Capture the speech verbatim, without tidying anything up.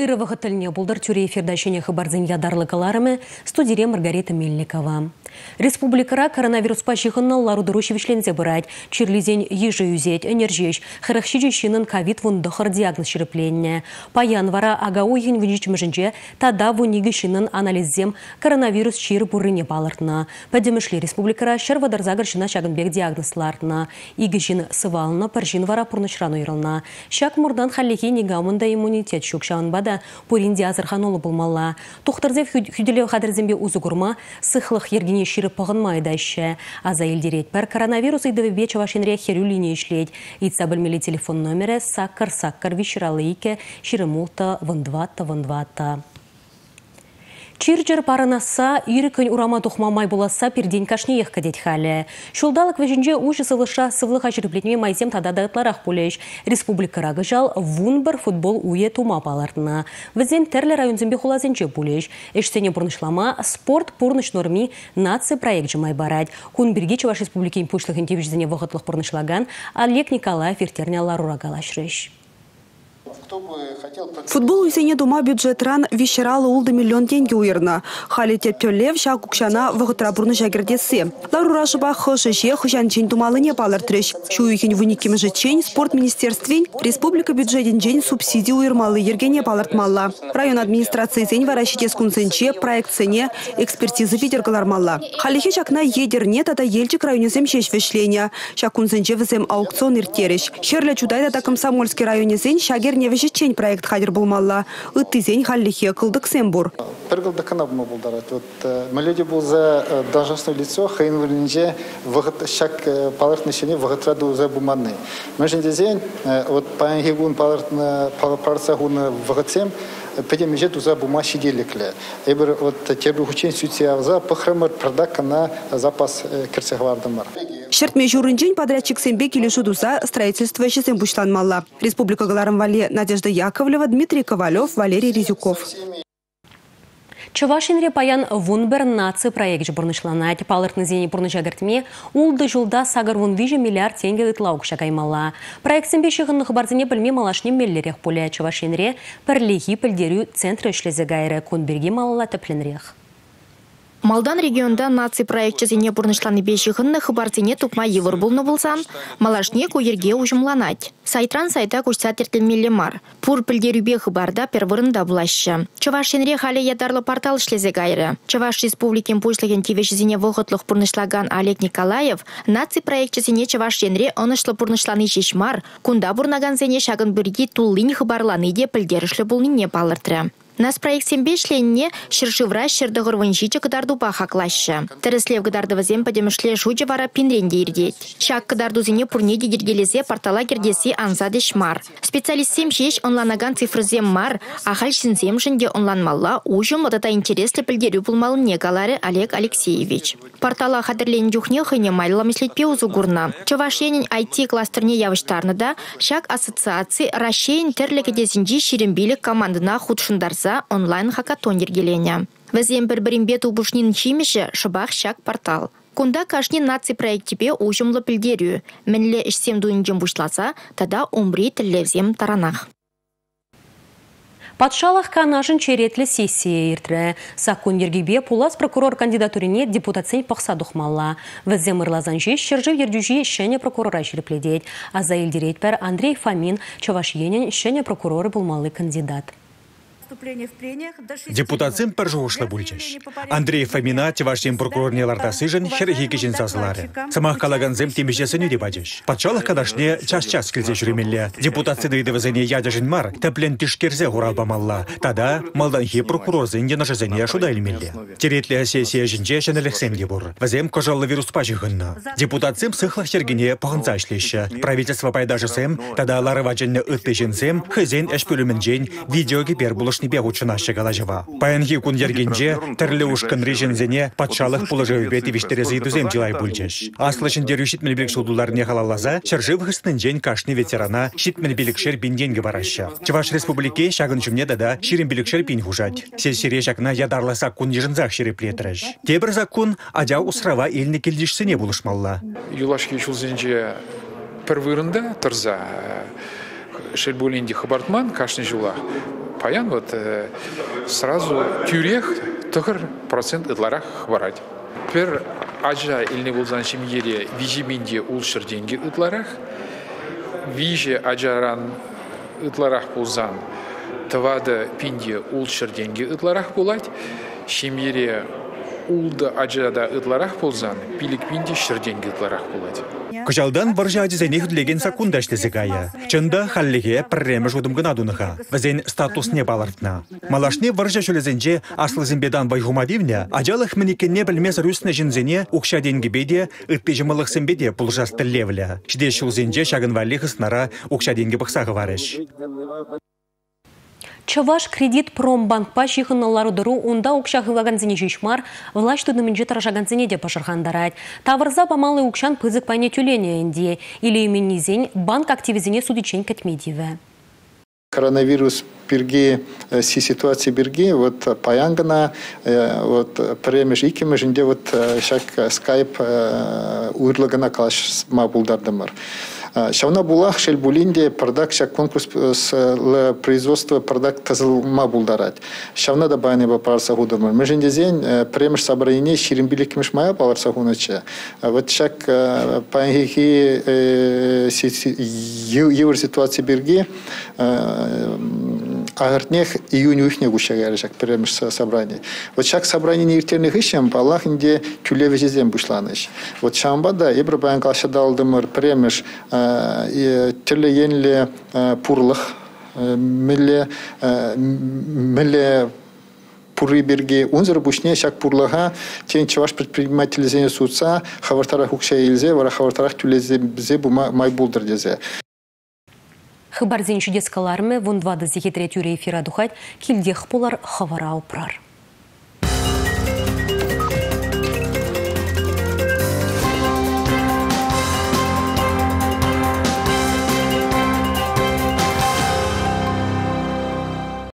иры вағытыліне бұлдыр түрі эфирдашыне хабарзын ядарлықаларымы студире Маргарита Мельникова. Республикара коронавируспа жиғынны ларудыру шевішлензе бұрайд, чирлизен ежі үзет, энержеш, хырықши ковид вундықыр диагноз шеріпленне. Паян вара ага ойын вүнжічмішінже тада вунигішінің анализзем коронавирус чир бұрыне балыртына. Пәдемішлі республикара шервадарзагыр жына шагынбек диагнозларына. Игішін сывалына піржін вара пұрнышран ойрылына. Шак мұрдан халлихи негамында иммунитет шукшауын бада пуринди азырхан олы болмалла. Тоқтырзев хүделеу қадырзембе uzы күрма, сықлық ергене ширы пығын майдайшы. Аза елдерет пәр коронавирус үйді бе чавашынре херюліне ішлейд. Итса білмелі телефон номері саккар-саккар виширалы ике ширы мулта вындватта вындватта. Чирджер паранаса, ирікін урама тухмамай боласа перден кашне ех кадет халі. Шулдалық вежінже ұжы сывыша сывлыға жүріплетме майзем тада дайтларақ болеш. Республикарағы жал вунбар футбол уе тума балартына. Візен тәрлі районзембе хулазенче болеш. Эштене бұрнышлама спорт бұрныш норми нация проект жымай барад. Кун бірге Чуваш республикин пушлығын тевжізіне вғытлық бұрнышлаган Олег Николаев ертерне ларурагалашрыш. Футбол үйсене дума бюджетран вещералы улды миллион тенге уйырна. Хали тептелев ша кукшана вғытра бұрны жагердесі. Ларурашыба хышыше хышан чен думалы не палыр треш. Шу үйхен вуниким жечен спорт министерствен республика бюджетен жен субсидий уйырмалы ергене палыртмалла. Район администрации зен варащитес кунсенче проект сене экспертизы федергалармалла. Халихе шакна едерне тата елчик районезем шеш вешления. Ша кунсенче візем аукцион иртереш. Херля чудайда та комсомольский районезен шагер не вещечень проект хадер булмалла. Ыттызень халлихе кылдык сембур. Пергылдыкына бума булдарат. Вот мы люди был за должностное лицо, хайын вырнже вагыт шак палыртнышыне вагытраду за буманы. Мы же дезень вот паангигун палыртны парсагуны вагытсем педемеже туза бума шиделекле. Эбер вот тербу учен сутиявза пахрамыр продакка на запас керсехвардымар. Шертме журынжен подрядчик сембе келешу дуза строительство шесем бушланмалла. Республика Галарам Вале Надежда Яковлева, Дмитрий Ковалев, Валерий Резюков. Чувашинре паян вунбер наци проект жбурнышланать. Палыртны зени пурнышагартме улды жылда сагар вун вижи миллиард тенге ытлаук шакаймала. Проект сембе шығынных барзыне білме малашнем меллерех поля Чувашинре пірлихи пілдерю центры ішлезе гайры кунберге малала тепленрех. Малдан регионда наци проект зене пурнышланы бешіғынны хыбартене тупма евр болны болсан, малашне көйерге ұжымланать. Сайтран сайта көшса тертелмелі мар. Пур пілдерубе хыбарда первырында бұлашы. Чувашинре халі ядарлы портал шлезе гайры. Чуваш республикен пушлыген тевешізіне вғытлық пурнышлаган Олег Николаев, наци проект зене Чувашинре онышлы пурнышланы шешмар, кунда бурнаган зене шагын бірге туллин хыбарланы де пілдерішлі болныне палыртыры. Нас проект сембешленне шыршывра шырдығыр выншичы кыдарду пахаклашы. Тәріслев кыдарды візем падемішле жуджы вара пинренде ирдет. Шак кыдарду зене пурнеде дергелезе портала кердесі анзадеш мар. Специалистсем шеш онланаган цифрызем мар, ахал шинзем жінде онланмалла ужым отата интереслі пілдерю пулмалы негалары Олег Алексеевич. Портала хадырлен дюхне хыне майла мислетпе узугурна. Чувашенен ай ти кластерне явыштарны да шак ассоциации Рашейн терлікедезінжі шерембелік командына худшындарса онлайн хакатон ергелене. Візем бір-бірінбе тубушнин чимеші шыбақ шак портал. Кунда кашни наци проектіпе ужымлы пілдерю. Мінлі ішсем дуынжым бұшласа, тада умри тіллевзем таранах. Патшалық канашын черетлі сессия ертірі. Сакун ергебе пулас прокурор кандидатурине депутацин пақса дұқмалла. Візем ырлазан жеш шыржы ердюжи шәне прокурора жерепледет. Аза елдеретпер Андрей Фомин Чуваш енен шәне прокуроры булмалы кандидат. Депутатсым пәржуғышла бүлчеш. Андрей Фомина Чувашин прокурорне лардасыжын херхи кешін сазылары. Самақ калаганзым темешесін өде бәдеш. Патшалық кадашне час-час кілзе жүремелі. Депутатсы дыйдывызыне ядажын мар, тәплен тишкерзе ғуралбамалла. Тада малданхи прокурорзын денашызыне шудайлмелі. Теретлі сессия жінже шәнелексемге бұр. Візем кожалы вируспа жығынна. Депутатсым сықлық шергене пағынса ішлеші. Правительство пайдажысым, тада ларывачынны үтті жінсем, хызен әш бөлімін жен видеоге бер бұлышны бегучына шегалажыва. Паянхи кун ергенже тірлі ұшқын режинзене патшалық пулыжы өбеті виштерезі дүзем жылай бүлчеш. Аслышын дерю шитмел білік шулдуларыне халалаза, шыржы вғыстын жен кашны ветерана шитмел білікшер бинденге барашы. Чуваш республике шагын жүмне дада ширин білікшер бин хужать. Сез сире шакна ядарласа кун ежінзақ шереплетіріш. Тебір закун адя усрава еліне келдішсіне бұлышмалла. Юлашки чулзенже пір вырында тұрза шелболенде хабартман кашны жула. паян вот сразу тюрех тохыр процент ытларах барать. Пер ажа илне болзан шимьере вижиминде улшыр деньги ытларах, виже ажаран ытларах болзан тавада пинде улшыр деньги ытларах болать, шимьере улда ажада ытларах болзан пилик пинде шыр деньги ытларах болать. Кучалдан варжа дизайне хүдлеген сакундашты зигая. Чында халлиге пірремі жудым гына дуныға. Вазен статус не балартна. Малашне варжа шөлезенже аслы зімбедан байгумадивня, ажалық мінекенне білмес рүсіне жінзене ұқша денгі беде, үтпе жымылық сімбеде пұлжасты левля. Шде шулзенже шагын вали хыснара ұқша денгі бұқсағы варыш. Чаваш кредит промбанк па шихынналары дұру онда ұқшағываған зіне жешмар, власть түнімінже тарашаған зіне де пашырғандарад. Тавырза бамалы ұқшан пызық пайне тюлене енде, или именнезен банк активизіне судичен кәтмедеві. Коронавирус бирги, си ситуации бирги, вот паянгана, вот премеш икемеш, инде вот шак скайп уйрлагана калаш ма булдардымыр. Шавна булах шел булинде продак шак конкурс с производства продак тазылма булдарать. Шавна да байны ба парса гудамыр. Меженде зен премеш собрание ширимбили кемеш мая парса гунача. Вот шак паянги евр ситуации бирги агартнех июнь уихне гушагар шак премеш собрание. Вот шак собрание не иртерных ищем, балах инде тюлеве зен бушланыш. Вот шамбада ебра баян калшадалдымыр премеш терле енле пурлых, милле милле пуры берге, унзер бушне шак пурлыга, тен чаваш предприниматель зене судца, хавартарах укша илзе, вара хавартарах тюлезе бзе бума май булдыр дезе. Хабар зен чудескаларме, вон два дазихи третью эфира духать, кильдех полар хавара упрар.